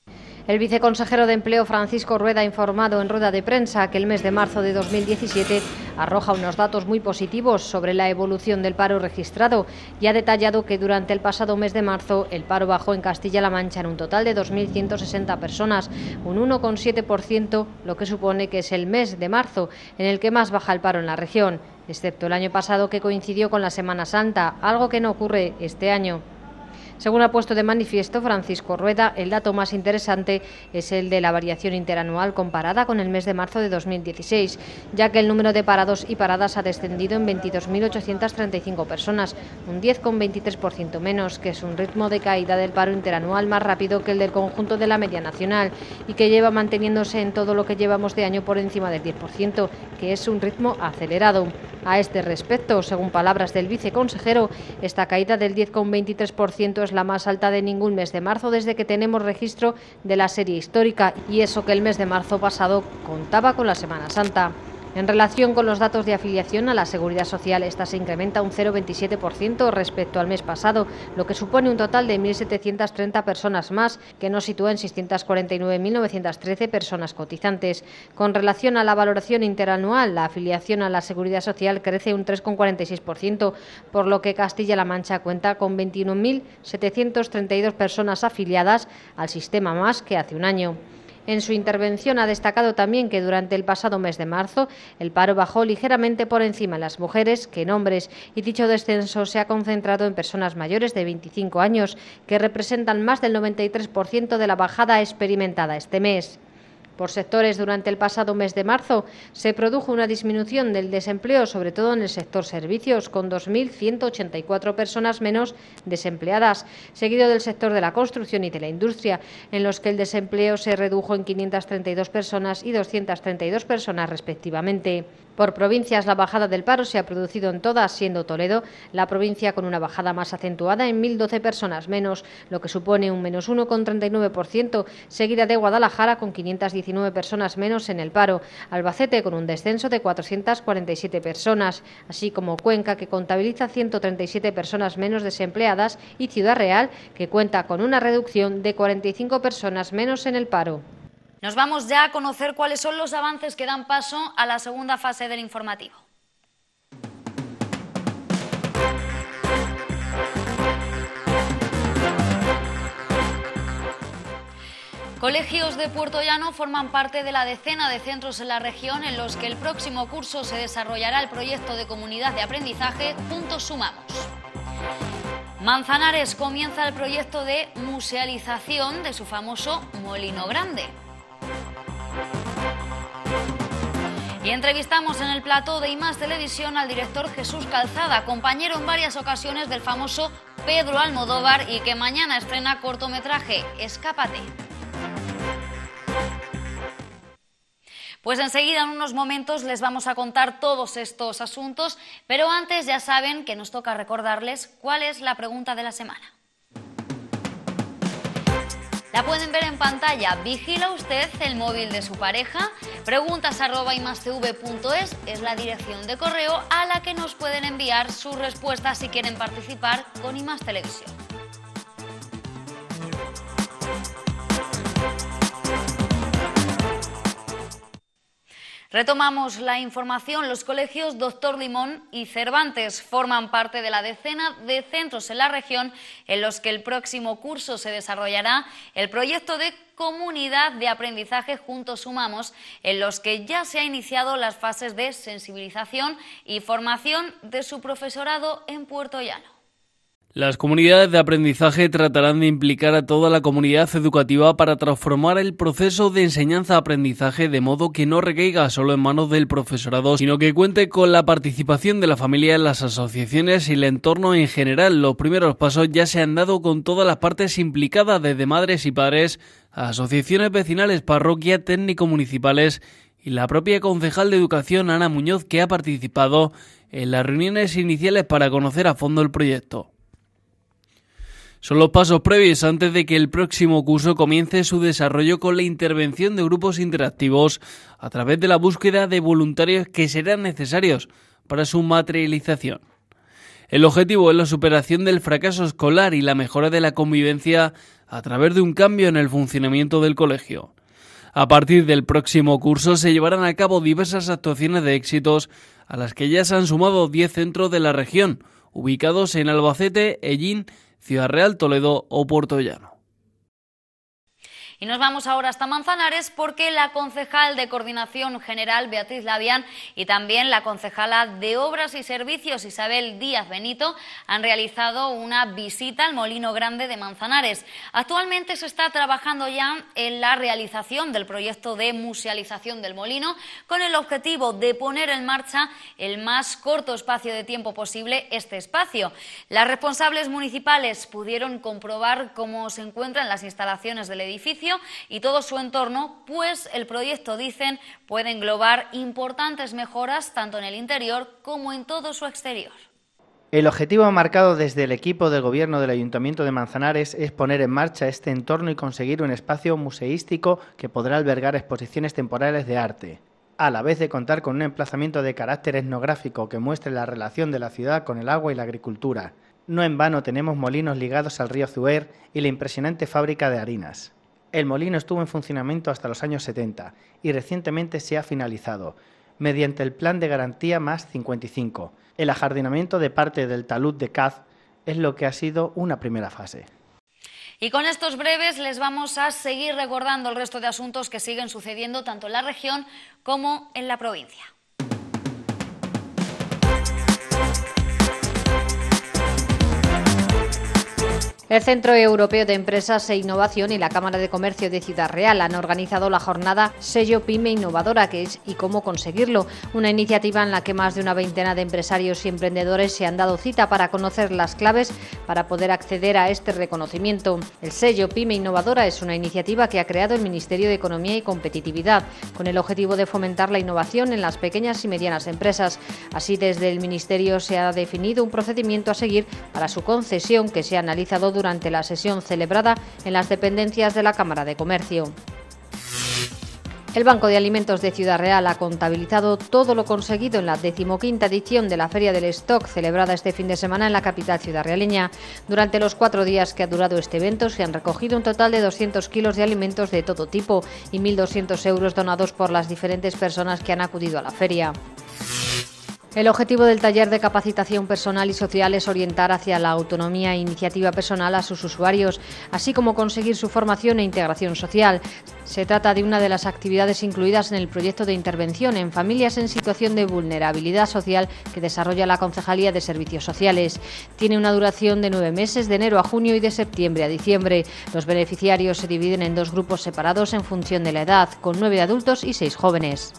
El viceconsejero de Empleo Francisco Rueda ha informado en rueda de prensa que el mes de marzo de dos mil diecisiete arroja unos datos muy positivos sobre la evolución del paro registrado y ha detallado que durante el pasado mes de marzo el paro bajó en Castilla-La Mancha en un total de dos mil ciento sesenta personas, un uno coma siete por ciento, lo que supone que es el mes de marzo en el que más baja el paro en la región, excepto el año pasado que coincidió con la Semana Santa, algo que no ocurre este año. Según ha puesto de manifiesto Francisco Rueda, el dato más interesante es el de la variación interanual comparada con el mes de marzo de dos mil dieciséis, ya que el número de parados y paradas ha descendido en veintidós mil ochocientas treinta y cinco personas, un diez coma veintitrés por ciento menos, que es un ritmo de caída del paro interanual más rápido que el del conjunto de la media nacional y que lleva manteniéndose en todo lo que llevamos de año por encima del diez por ciento, que es un ritmo acelerado. A este respecto, según palabras del viceconsejero, esta caída del diez coma veintitrés por ciento es la más alta de ningún mes de marzo desde que tenemos registro de la serie histórica, y eso que el mes de marzo pasado contaba con la Semana Santa. En relación con los datos de afiliación a la Seguridad Social, esta se incrementa un cero coma veintisiete por ciento respecto al mes pasado, lo que supone un total de mil setecientas treinta personas más, que nos sitúa en seiscientas cuarenta y nueve mil novecientas trece personas cotizantes. Con relación a la valoración interanual, la afiliación a la Seguridad Social crece un tres coma cuarenta y seis por ciento, por lo que Castilla-La Mancha cuenta con veintiuno mil setecientas treinta y dos personas afiliadas al sistema más que hace un año. En su intervención ha destacado también que durante el pasado mes de marzo el paro bajó ligeramente por encima en las mujeres que en hombres, y dicho descenso se ha concentrado en personas mayores de veinticinco años, que representan más del noventa y tres por ciento de la bajada experimentada este mes. Por sectores, durante el pasado mes de marzo se produjo una disminución del desempleo, sobre todo en el sector servicios, con dos mil ciento ochenta y cuatro personas menos desempleadas, seguido del sector de la construcción y de la industria, en los que el desempleo se redujo en quinientas treinta y dos personas y doscientas treinta y dos personas respectivamente. Por provincias, la bajada del paro se ha producido en todas, siendo Toledo la provincia con una bajada más acentuada en mil doce personas menos, lo que supone un menos uno coma treinta y nueve por ciento, seguida de Guadalajara con quinientas diecinueve personas menos en el paro, Albacete con un descenso de cuatrocientas cuarenta y siete personas, así como Cuenca, que contabiliza ciento treinta y siete personas menos desempleadas, y Ciudad Real, que cuenta con una reducción de cuarenta y cinco personas menos en el paro.
Nos vamos ya a conocer cuáles son los avances que dan paso a la segunda fase del informativo. Colegios de Puerto Llano forman parte de la decena de centros en la región en los que el próximo curso se desarrollará el proyecto de comunidad de aprendizaje Juntos Sumamos. Manzanares comienza el proyecto de musealización de su famoso Molino Grande. Y entrevistamos en el plató de I más Televisión al director Jesús Calzada, compañero en varias ocasiones del famoso Pedro Almodóvar y que mañana estrena cortometraje Escápate. Pues enseguida, en unos momentos, les vamos a contar todos estos asuntos, pero antes ya saben que nos toca recordarles cuál es la pregunta de la semana. La pueden ver en pantalla. ¿Vigila usted el móvil de su pareja? Preguntas arroba imastv punto es es la dirección de correo a la que nos pueden enviar sus respuestas si quieren participar con I más Televisión. Retomamos la información. Los colegios Doctor Limón y Cervantes forman parte de la decena de centros en la región en los que el próximo curso se desarrollará el proyecto de comunidad de aprendizaje Juntos Sumamos, en los que ya se han iniciado las fases de sensibilización y formación de su profesorado en Puerto Llano.
Las comunidades de aprendizaje tratarán de implicar a toda la comunidad educativa para transformar el proceso de enseñanza-aprendizaje de modo que no recaiga solo en manos del profesorado, sino que cuente con la participación de la familia, las asociaciones y el entorno en general. Los primeros pasos ya se han dado con todas las partes implicadas, desde madres y padres, asociaciones vecinales, parroquias, técnicos municipales y la propia concejal de Educación, Ana Muñoz, que ha participado en las reuniones iniciales para conocer a fondo el proyecto. Son los pasos previos antes de que el próximo curso comience su desarrollo con la intervención de grupos interactivos a través de la búsqueda de voluntarios que serán necesarios para su materialización. El objetivo es la superación del fracaso escolar y la mejora de la convivencia a través de un cambio en el funcionamiento del colegio. A partir del próximo curso se llevarán a cabo diversas actuaciones de éxitos a las que ya se han sumado diez centros de la región, ubicados en Albacete, Ellín, Ciudad Real, Toledo o Puerto Llano.
Y nos vamos ahora hasta Manzanares porque la concejal de Coordinación General, Beatriz Labián, y también la concejala de Obras y Servicios, Isabel Díaz Benito, han realizado una visita al Molino Grande de Manzanares. Actualmente se está trabajando ya en la realización del proyecto de musealización del molino con el objetivo de poner en marcha el más corto espacio de tiempo posible este espacio. Las responsables municipales pudieron comprobar cómo se encuentran las instalaciones del edificio y todo su entorno, pues el proyecto, dicen, puede englobar importantes mejoras tanto en el interior como en todo su exterior.
El objetivo marcado desde el equipo de gobierno del Ayuntamiento de Manzanares es poner en marcha este entorno y conseguir un espacio museístico que podrá albergar exposiciones temporales de arte, a la vez de contar con un emplazamiento de carácter etnográfico que muestre la relación de la ciudad con el agua y la agricultura. No en vano tenemos molinos ligados al río Zuer y la impresionante fábrica de harinas. El molino estuvo en funcionamiento hasta los años setenta y recientemente se ha finalizado, mediante el Plan de Garantía más cincuenta y cinco. El ajardinamiento de parte del talud de Caz es lo que ha sido una primera fase.
Y con estos breves les vamos a seguir recordando el resto de asuntos que siguen sucediendo tanto en la región como en la provincia.
El Centro Europeo de Empresas e Innovación y la Cámara de Comercio de Ciudad Real han organizado la jornada Sello Pyme Innovadora, que es y cómo conseguirlo, una iniciativa en la que más de una veintena de empresarios y emprendedores se han dado cita para conocer las claves para poder acceder a este reconocimiento. El Sello Pyme Innovadora es una iniciativa que ha creado el Ministerio de Economía y Competitividad, con el objetivo de fomentar la innovación en las pequeñas y medianas empresas. Así, desde el Ministerio se ha definido un procedimiento a seguir para su concesión, que se ha analizado durante la sesión celebrada en las dependencias de la Cámara de Comercio. El Banco de Alimentos de Ciudad Real ha contabilizado todo lo conseguido en la decimoquinta edición de la Feria del Stock, celebrada este fin de semana en la capital ciudadrealeña. Durante los cuatro días que ha durado este evento se han recogido un total de doscientos kilos de alimentos de todo tipo y mil doscientos euros donados por las diferentes personas que han acudido a la feria. El objetivo del taller de capacitación personal y social es orientar hacia la autonomía e iniciativa personal a sus usuarios, así como conseguir su formación e integración social. Se trata de una de las actividades incluidas en el proyecto de intervención en familias en situación de vulnerabilidad social que desarrolla la Concejalía de Servicios Sociales. Tiene una duración de nueve meses, de enero a junio y de septiembre a diciembre. Los beneficiarios se dividen en dos grupos separados en función de la edad, con nueve adultos y seis jóvenes.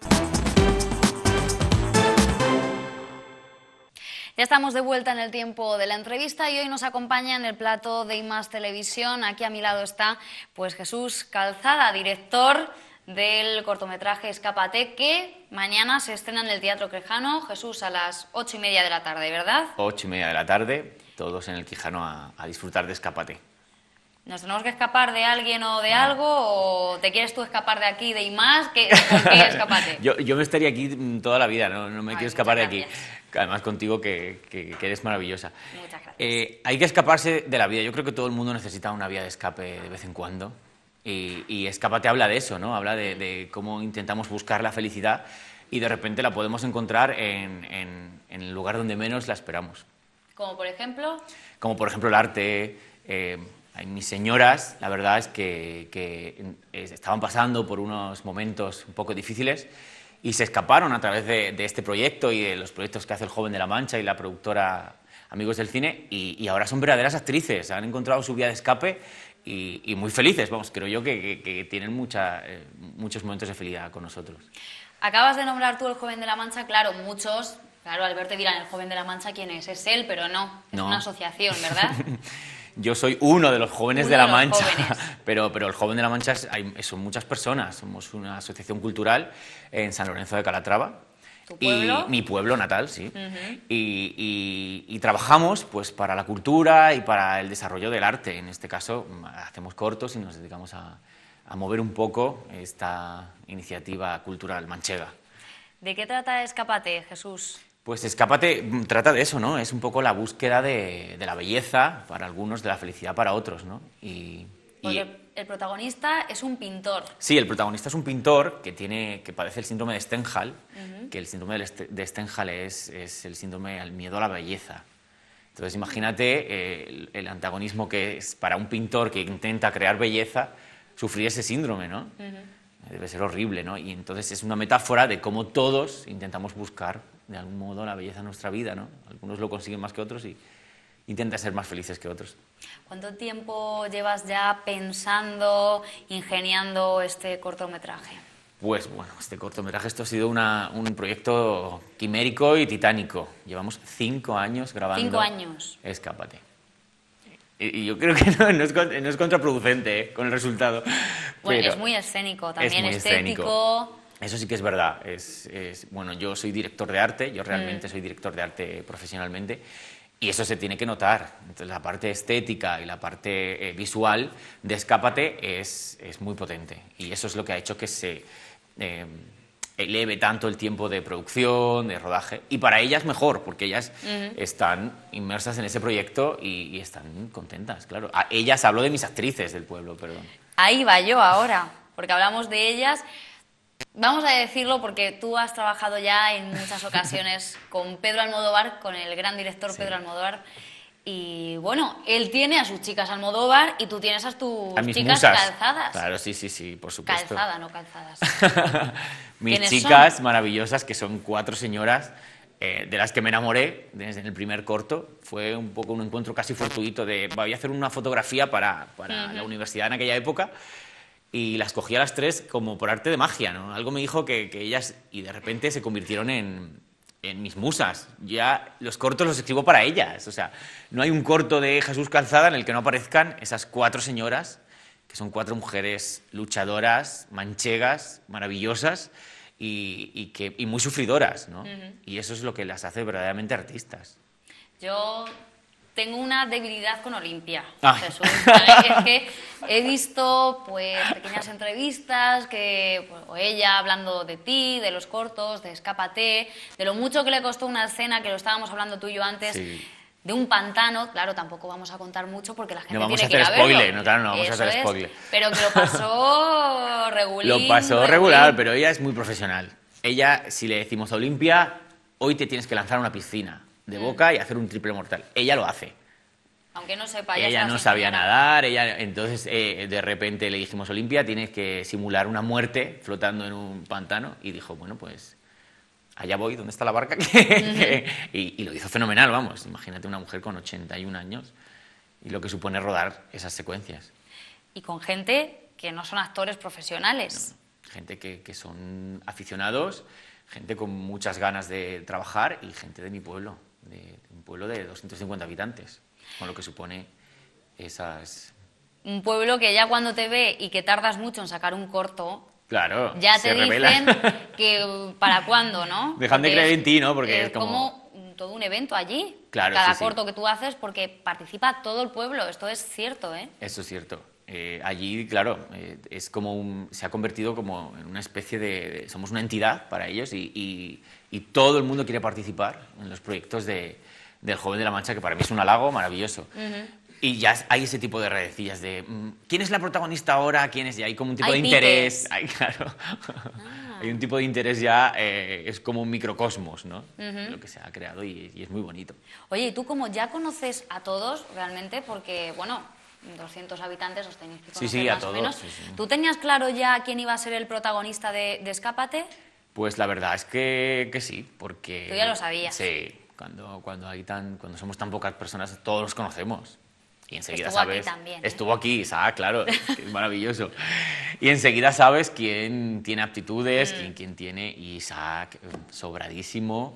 Ya estamos de vuelta en el tiempo de la entrevista y hoy nos acompaña en el plato de I más Televisión. Aquí a mi lado está pues Jesús Calzada, director del cortometraje Escápate, que mañana se estrena en el Teatro Quijano. Jesús, a las ocho y media de la tarde, ¿verdad?
Ocho y media de la tarde, todos en el Quijano a, a disfrutar de Escápate.
¿Nos tenemos que escapar de alguien o de algo? ¿O te quieres tú escapar de aquí, de I más? ¿Qué, ¿Por qué Escápate?
yo, yo me estaría aquí toda la vida, no, no me Ay, quiero escapar de aquí.
Gracias.
Además contigo que, que, que eres maravillosa.
Muchas gracias.
Eh, hay que escaparse de la vida. Yo creo que todo el mundo necesita una vía de escape de vez en cuando. Y, y Escápate habla de eso, ¿no? Habla de, de cómo intentamos buscar la felicidad y de repente la podemos encontrar en, en, en el lugar donde menos la esperamos.
¿Como por ejemplo?
Como por ejemplo el arte. Eh, mis señoras, la verdad es que, que estaban pasando por unos momentos un poco difíciles y se escaparon a través de, de este proyecto y de los proyectos que hace el Joven de la Mancha y la productora Amigos del Cine, y, y ahora son verdaderas actrices, han encontrado su vía de escape y, y muy felices. Vamos, creo yo que, que, que tienen mucha, eh, muchos momentos de felicidad con nosotros.
Acabas de nombrar tú el Joven de la Mancha, claro, muchos, claro, al verte dirán, el Joven de la Mancha, ¿quién es? Es él, pero no, es no. una asociación, ¿verdad?
Yo soy uno de los jóvenes
uno
de la
de los
Mancha,
jóvenes.
pero, pero el Joven de la Mancha es, hay, son muchas personas. Somos una asociación cultural en San Lorenzo de Calatrava.
¿Tu pueblo?
Y mi pueblo natal, sí.
Uh-huh.
y, y, y trabajamos pues, para la cultura y para el desarrollo del arte. En este caso, hacemos cortos y nos dedicamos a, a mover un poco esta iniciativa cultural manchega.
¿De qué trata Escápate, Jesús?
Pues Escápate trata de eso, ¿no? Es un poco la búsqueda de, de la belleza para algunos, de la felicidad para otros, ¿no? Y,
Porque
y...
el protagonista es un pintor.
Sí, el protagonista es un pintor que, tiene, que padece el síndrome de Stendhal,
Uh-huh.
que el síndrome de Stendhal es, es el síndrome al miedo a la belleza. Entonces imagínate eh, el, el antagonismo que es para un pintor que intenta crear belleza, sufrir ese síndrome, ¿no?
Uh-huh.
Debe ser horrible, ¿no? Y entonces es una metáfora de cómo todos intentamos buscar de algún modo la belleza en nuestra vida, ¿no? Algunos lo consiguen más que otros y intentan ser más felices que otros.
¿Cuánto tiempo llevas ya pensando, ingeniando este cortometraje?
Pues bueno, este cortometraje esto ha sido una, un proyecto quimérico y titánico. Llevamos cinco años grabando
Cinco años.
Escápate. Y, y yo creo que no, no, es, no es contraproducente ¿eh? con el resultado.
Bueno,
pero
es muy escénico, también
es muy
estético.
Escénico. Eso sí que es verdad. Es, es, bueno, yo soy director de arte, yo realmente mm. soy director de arte profesionalmente, y eso se tiene que notar. Entonces, la parte estética y la parte eh, visual de Escápate es, es muy potente, y eso es lo que ha hecho que se eh, eleve tanto el tiempo de producción, de rodaje, y para ellas mejor, porque ellas uh-huh. están inmersas en ese proyecto y, y están contentas, claro. A ellas hablo de mis actrices del pueblo, perdón.
Ahí va yo ahora, porque hablamos de ellas. Vamos a decirlo porque tú has trabajado ya en muchas ocasiones con Pedro Almodóvar, con el gran director sí. Pedro Almodóvar, y bueno, él tiene a sus chicas Almodóvar y tú tienes a tus
a mis
chicas
musas.
calzadas.
Claro, sí, sí, sí, por supuesto.
Calzada, no calzadas.
Mis chicas son? maravillosas, que son cuatro señoras, eh, de las que me enamoré desde el primer corto. Fue un poco un encuentro casi fortuito de voy a hacer una fotografía para, para uh-huh. la universidad en aquella época. Y las cogí a las tres como por arte de magia, ¿no? Algo me dijo que, que ellas, y de repente se convirtieron en, en mis musas. Ya los cortos los escribo para ellas. O sea, no hay un corto de Jesús Calzada en el que no aparezcan esas cuatro señoras, que son cuatro mujeres luchadoras, manchegas, maravillosas y, y, que, y muy sufridoras, ¿no? Uh-huh. Y eso es lo que las hace verdaderamente artistas.
Yo tengo una debilidad con Olimpia,
ah.
Jesús. Es que he visto pues, pequeñas entrevistas, que pues, o ella hablando de ti, de los cortos, de Escápate, de lo mucho que le costó una escena, que lo estábamos hablando tú y yo antes,
sí.
de un pantano. Claro, tampoco vamos a contar mucho porque la gente
no vamos
tiene
a hacer
que ir a
spoiler,
verlo.
No, claro, no vamos
Eso
a hacer
es,
spoiler.
Pero que lo pasó regulín.
Lo pasó
regulín.
regular, pero ella es muy profesional. Ella, si le decimos a Olimpia, hoy te tienes que lanzar a una piscina de boca y hacer un triple mortal. Ella lo hace.
Aunque no sepa, ya
ella no sabía nadar, ella, entonces eh, de repente le dijimos, Olimpia, tienes que simular una muerte flotando en un pantano, y dijo, bueno, pues allá voy, ¿dónde está la barca? Uh-huh. y, y lo hizo fenomenal, vamos, imagínate una mujer con ochenta y un años y lo que supone rodar esas secuencias.
Y con gente que no son actores profesionales.
No, gente que, que son aficionados, gente con muchas ganas de trabajar y gente de mi pueblo, de, de un pueblo de doscientos cincuenta habitantes, con lo que supone esas...
Un pueblo que ya cuando te ve y que tardas mucho en sacar un corto,
claro,
ya te
se
dicen
revela.
que para cuándo, ¿no?
Dejan de
Porque
creer
es,
en ti, ¿no? Porque
es,
es como...
como todo un evento allí.
Claro,
cada
sí,
corto
sí.
que tú haces, porque participa todo el pueblo. Esto es cierto, ¿eh?
Eso es cierto. Eh, allí, claro, eh, es como un, se ha convertido como en una especie de, de... Somos una entidad para ellos y, y, y todo el mundo quiere participar en los proyectos de, del Joven de la Mancha, que para mí es un halago maravilloso. Uh-huh. Y ya hay ese tipo de redecillas de ¿quién es la protagonista ahora? ¿Quién es? Y hay como un tipo
hay
de
piques.
interés. Hay, claro. Ah. Hay un tipo de interés ya, eh, es como un microcosmos, ¿no? Uh-huh. Lo que se ha creado y, y es muy bonito.
Oye, ¿y tú como ya conoces a todos realmente? Porque, bueno, doscientos habitantes os tenéis que conocer
sí, sí, a
más
todos,
o menos.
Sí, sí.
¿Tú tenías claro ya quién iba a ser el protagonista de, de Escápate?
Pues la verdad es que, que sí, porque...
Tú ya lo sabías.
Sí, cuando, cuando, hay tan, cuando somos tan pocas personas, todos los conocemos. Y enseguida
estuvo
sabes...
Aquí también, ¿eh?
Estuvo aquí, ah, claro, es maravilloso. Y enseguida sabes quién tiene aptitudes, mm. quién, quién tiene... Y Isaac, sobradísimo.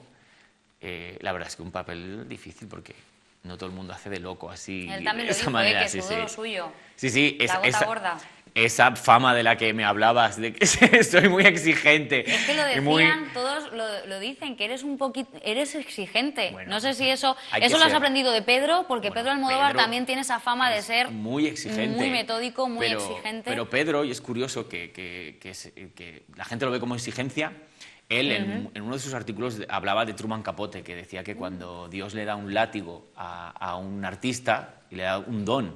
Eh, la verdad es que un papel difícil porque no todo el mundo hace de loco así.
Él también
de
lo
esa
dijo,
manera,
¿eh? Que
sí,
es
sí.
lo suyo.
Sí, sí.
La
es,
gota
esa,
gorda.
Esa fama de la que me hablabas, de que soy muy exigente.
Es que lo decían,
muy...
todos lo, lo dicen, que eres un poquito, eres exigente.
Bueno,
no sé si eso, eso lo
ser.
has aprendido de Pedro, porque
bueno,
Pedro Almodóvar
Pedro
también tiene esa fama de ser
muy exigente,
muy metódico, muy
pero,
exigente.
Pero Pedro, y es curioso que, que, que, que la gente lo ve como exigencia, él uh-huh. en, en uno de sus artículos hablaba de Truman Capote, que decía que cuando Dios le da un látigo a, a un artista y le da un don,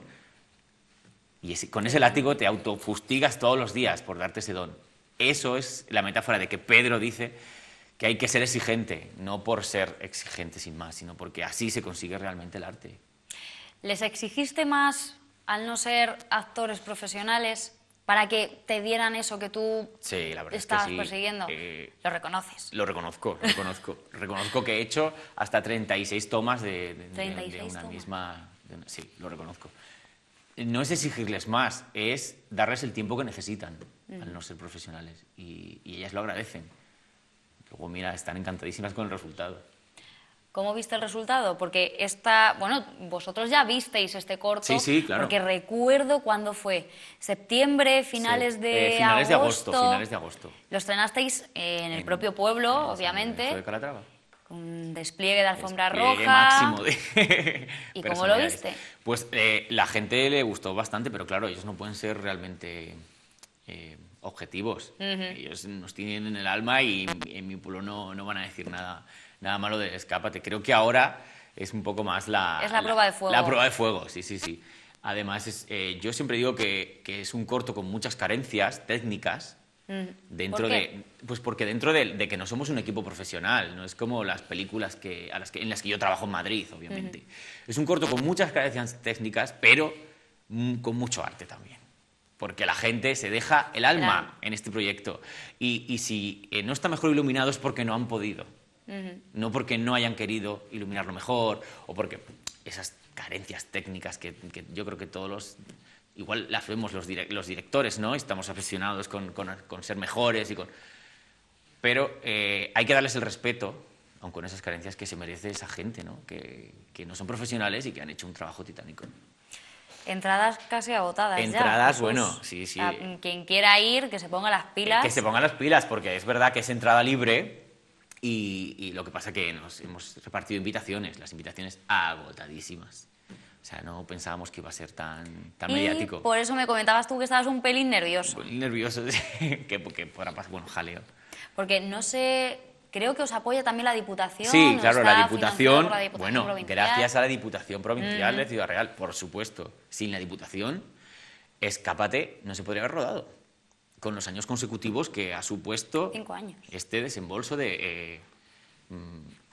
y ese, con ese látigo te autofustigas todos los días por darte ese don. Eso es la metáfora de que Pedro dice que hay que ser exigente, no por ser exigente sin más, sino porque así se consigue realmente el arte.
¿Les exigiste más al no ser actores profesionales para que te dieran eso que tú
sí, la verdad
estabas
es que sí.
persiguiendo?
Eh,
¿Lo reconoces?
Lo reconozco, lo reconozco. Reconozco que he hecho hasta treinta y seis tomas de, de,
treinta y seis
de, de una
tomas.
misma... De una, sí, lo reconozco. No es exigirles más, es darles el tiempo que necesitan mm. al no ser profesionales. Y, y ellas lo agradecen. Luego, mira, están encantadísimas con el resultado.
¿Cómo viste el resultado? Porque esta, bueno, vosotros ya visteis este corto.
Sí, sí, claro.
Porque recuerdo cuándo fue. Septiembre, finales
sí.
de
eh, finales
agosto.
de agosto. Finales de agosto.
Lo estrenasteis en, en el propio pueblo,
en
obviamente.
de Calatrava.
Un despliegue de alfombra
despliegue
roja.
máximo de
¿Y cómo lo viste?
Pues eh, la gente le gustó bastante, pero claro, ellos no pueden ser realmente eh, objetivos. Uh-huh. Ellos nos tienen en el alma y en mi pueblo no, no van a decir nada, nada malo de Escápate. Creo que ahora es un poco más la...
Es la, la prueba de fuego.
La prueba de fuego, sí, sí, sí. Además, es, eh, yo siempre digo que, que es un corto con muchas carencias técnicas. Dentro
¿Por qué?
de, pues porque dentro de, de que no somos un equipo profesional, no es como las películas que, a las que, en las que yo trabajo en Madrid, obviamente. Uh-huh. Es un corto con muchas carencias técnicas, pero mm, con mucho arte también. Porque la gente se deja el alma claro. en este proyecto. Y, y si eh, no está mejor iluminado es porque no han podido. Uh-huh. No porque no hayan querido iluminarlo mejor, o porque esas carencias técnicas que, que yo creo que todos los... Igual las vemos los, direct, los directores, ¿no? Estamos obsesionados con, con, con ser mejores y con... Pero eh, hay que darles el respeto, aun con esas carencias que se merece esa gente, ¿no? Que, que no son profesionales y que han hecho un trabajo titánico.
Entradas casi agotadas
Entradas,
ya.
bueno, sí, sí.
A quien quiera ir, que se ponga las pilas.
Que se pongan las pilas, porque es verdad que es entrada libre y, y lo que pasa es que nos hemos repartido invitaciones, las invitaciones agotadísimas. O sea, no pensábamos que iba a ser tan, tan
y
mediático.
Por eso me comentabas tú que estabas un pelín nervioso.
Un pelín nervioso, que, que para pasar, bueno, jaleo.
Porque no sé, creo que os apoya también la Diputación.
Sí, claro, la Diputación,
la Diputación
bueno,
provincial.
gracias a la Diputación Provincial mm. de Ciudad Real, por supuesto. Sin la Diputación, Escápate no se podría haber rodado. Con los años consecutivos que ha supuesto
Cinco años.
este desembolso de... Eh,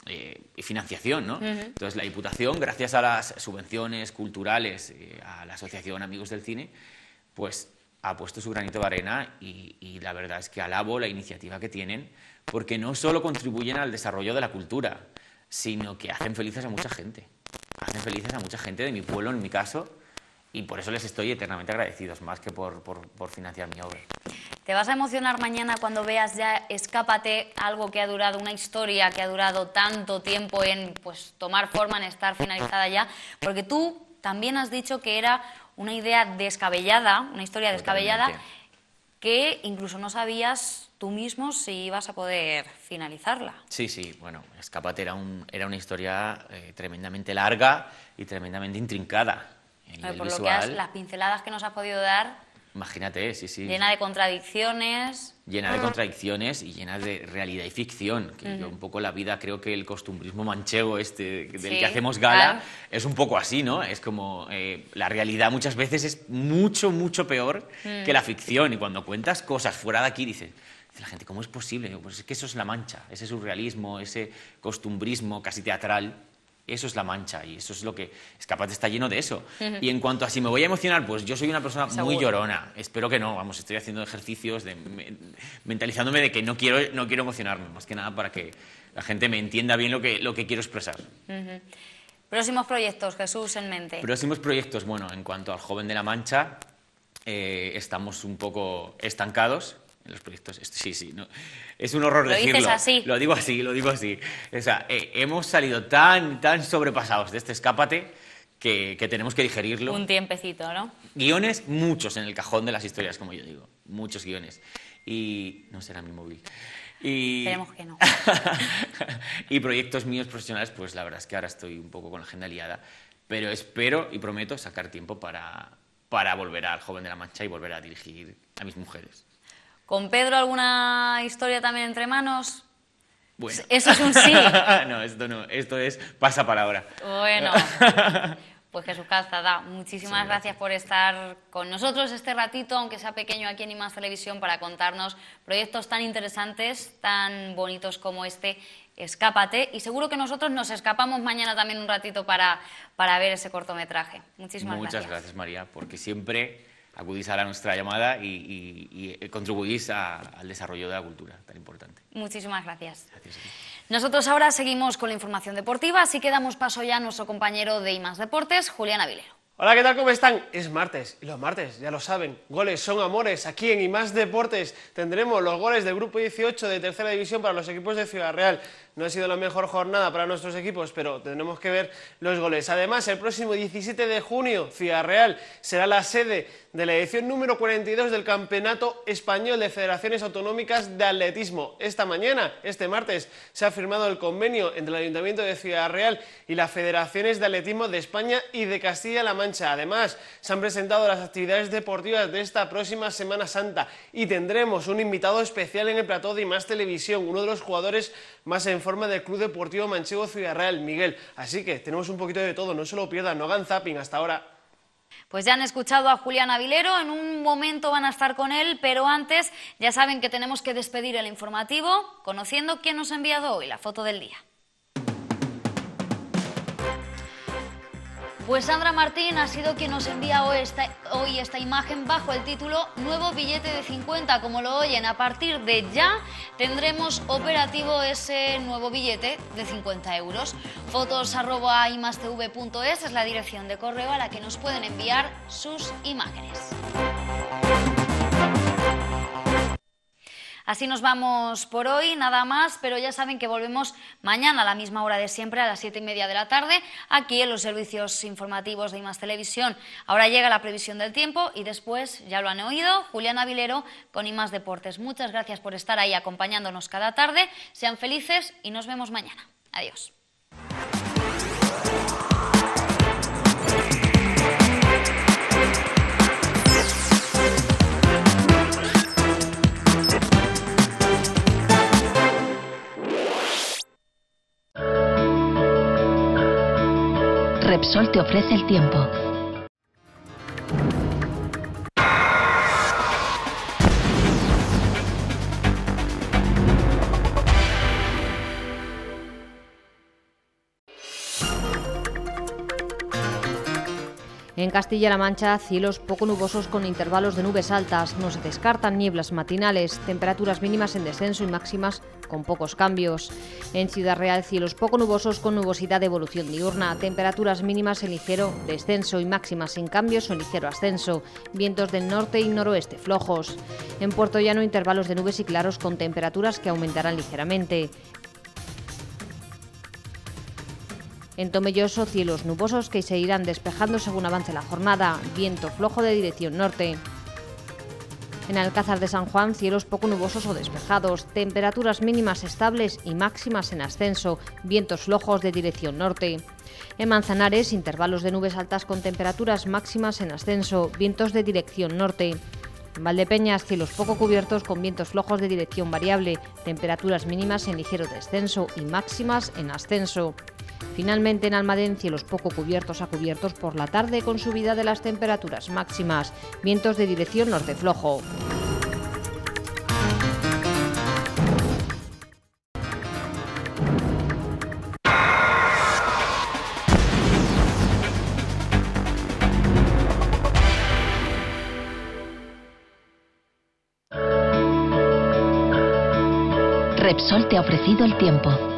eh, financiación, ¿no?
Ujú.
Entonces la Diputación, gracias a las subvenciones culturales, eh, a la Asociación Amigos del Cine, pues ha puesto su granito de arena y, y la verdad es que alabo la iniciativa que tienen, porque no solo contribuyen al desarrollo de la cultura, sino que hacen felices a mucha gente. Hacen felices a mucha gente de mi pueblo, en mi caso, y por eso les estoy eternamente agradecidos, más que por, por, por financiar mi obra.
¿Te vas a emocionar mañana cuando veas ya Escápate, algo que ha durado, una historia que ha durado tanto tiempo en pues, tomar forma, en estar finalizada ya? Porque tú también has dicho que era una idea descabellada, una historia descabellada, que incluso no sabías tú mismo si ibas a poder finalizarla.
Sí, sí, bueno, Escápate era, un, era una historia eh, tremendamente larga y tremendamente intrincada. A nivel
Por lo
visual,
que has, las pinceladas que nos has podido dar,
imagínate, sí, sí.
llena de contradicciones.
Llena de contradicciones y llena de realidad y ficción, que
Ujú.
yo un poco la vida creo que el costumbrismo manchego este del
Sí,
que hacemos gala
claro.
es un poco así, ¿no? Es como eh, la realidad muchas veces es mucho, mucho peor
Mm.
que la ficción y cuando cuentas cosas fuera de aquí dices, dice la gente, ¿cómo es posible? Digo, pues es que eso es la Mancha, ese surrealismo, ese costumbrismo casi teatral. Eso es la Mancha y eso es lo que Escápate está lleno de eso.
Ujú.
Y en cuanto a si me voy a emocionar, pues yo soy una persona muy
Seguro.
llorona. Espero que no, vamos, estoy haciendo ejercicios de me- mentalizándome de que no quiero, no quiero emocionarme, más que nada para que la gente me entienda bien lo que, lo que quiero expresar.
Ujú. Próximos proyectos, Jesús, en mente.
Próximos proyectos, bueno, en cuanto al Joven de la Mancha, eh, estamos un poco estancados en los proyectos. Esto- Sí, sí, no. Es un horror
Lo dices
decirlo.
así.
Lo digo así, lo digo así. O sea, eh, hemos salido tan, tan sobrepasados de este Escápate que, que tenemos que digerirlo.
Un tiempecito, ¿no?
Guiones, muchos en el cajón de las historias, como yo digo. Muchos guiones. Y no será mi móvil. Y,
Esperemos que no.
y proyectos míos profesionales, pues la verdad es que ahora estoy un poco con la agenda liada. Pero espero y prometo sacar tiempo para, para volver al Joven de la Mancha y volver a dirigir a mis mujeres.
¿Con Pedro alguna historia también entre manos?
Bueno.
Eso es un sí.
No, esto no. Esto es pasapalabra.
Bueno, pues Jesús Calzada, muchísimas
Sí,
gracias por estar con nosotros este ratito, aunque sea pequeño, aquí en I Más Televisión, para contarnos proyectos tan interesantes, tan bonitos como este Escápate. Y seguro que nosotros nos escapamos mañana también un ratito para, para ver ese cortometraje. Muchísimas
Muchas
gracias.
gracias, María, porque siempre acudís a la nuestra llamada y, y- y contribuís a- al desarrollo de la cultura tan importante.
Muchísimas gracias.
Gracias.
Nosotros ahora seguimos con la información deportiva, así que damos paso ya a nuestro compañero de I Más Deportes, Julián Avilero.
Hola, ¿qué tal? ¿Cómo están? Es martes y los martes, ya lo saben, goles son amores. Aquí en I Más Deportes tendremos los goles del grupo dieciocho de tercera división para los equipos de Ciudad Real. No ha sido la mejor jornada para nuestros equipos, pero tendremos que ver los goles. Además, el próximo diecisiete de junio, Ciudad Real será la sede de la edición número cuarenta y dos del Campeonato Español de Federaciones Autonómicas de Atletismo. Esta mañana, este martes, se ha firmado el convenio entre el Ayuntamiento de Ciudad Real y las Federaciones de Atletismo de España y de Castilla-La Mancha. Además, se han presentado las actividades deportivas de esta próxima Semana Santa y tendremos un invitado especial en el plató de I Más Televisión, uno de los jugadores más en forma del Club Deportivo Manchego Ciudad Real, Miguel. Así que tenemos un poquito de todo, no se lo pierdan, no hagan zapping hasta ahora.
Pues ya han escuchado a Julián Avilero, en un momento van a estar con él, pero antes ya saben que tenemos que despedir el informativo conociendo quién nos ha enviado hoy la foto del día. Pues Sandra Martín ha sido quien nos envía hoy esta, hoy esta imagen bajo el título Nuevo billete de cincuenta. Como lo oyen, a partir de ya tendremos operativo ese nuevo billete de cincuenta euros. Fotos arroba imastv punto es es la dirección de correo a la que nos pueden enviar sus imágenes. Así nos vamos por hoy, nada más, pero ya saben que volvemos mañana a la misma hora de siempre, a las siete y media de la tarde, aquí en los servicios informativos de I Más Televisión. Ahora llega la previsión del tiempo y después, ya lo han oído, Julián Avilero con I Más Deportes. Muchas gracias por estar ahí acompañándonos cada tarde, sean felices y nos vemos mañana. Adiós.
Repsol te ofrece el tiempo.
En Castilla-La Mancha, cielos poco nubosos con intervalos de nubes altas. No se descartan nieblas matinales, temperaturas mínimas en descenso y máximas con pocos cambios. En Ciudad Real, cielos poco nubosos con nubosidad de evolución diurna, temperaturas mínimas en ligero descenso y máximas sin cambios o en ligero ascenso. Vientos del norte y noroeste flojos. En Puerto Llano, intervalos de nubes y claros con temperaturas que aumentarán ligeramente. En Tomelloso, cielos nubosos que se irán despejando según avance la jornada, viento flojo de dirección norte. En Alcázar de San Juan, cielos poco nubosos o despejados, temperaturas mínimas estables y máximas en ascenso, vientos flojos de dirección norte. En Manzanares, intervalos de nubes altas con temperaturas máximas en ascenso, vientos de dirección norte. En Valdepeñas, cielos poco cubiertos con vientos flojos de dirección variable, temperaturas mínimas en ligero descenso y máximas en ascenso. Finalmente, en Almadén, cielos poco cubiertos a cubiertos por la tarde con subida de las temperaturas máximas, vientos de dirección norte flojo.
Repsol te ha ofrecido el tiempo.